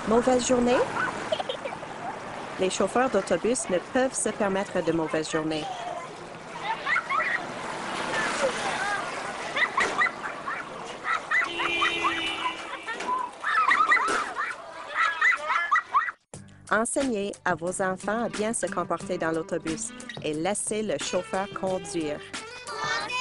Mauvaise journée? Les chauffeurs d'autobus ne peuvent se permettre de mauvaises journées. Enseignez à vos enfants à bien se comporter dans l'autobus et laissez le chauffeur conduire.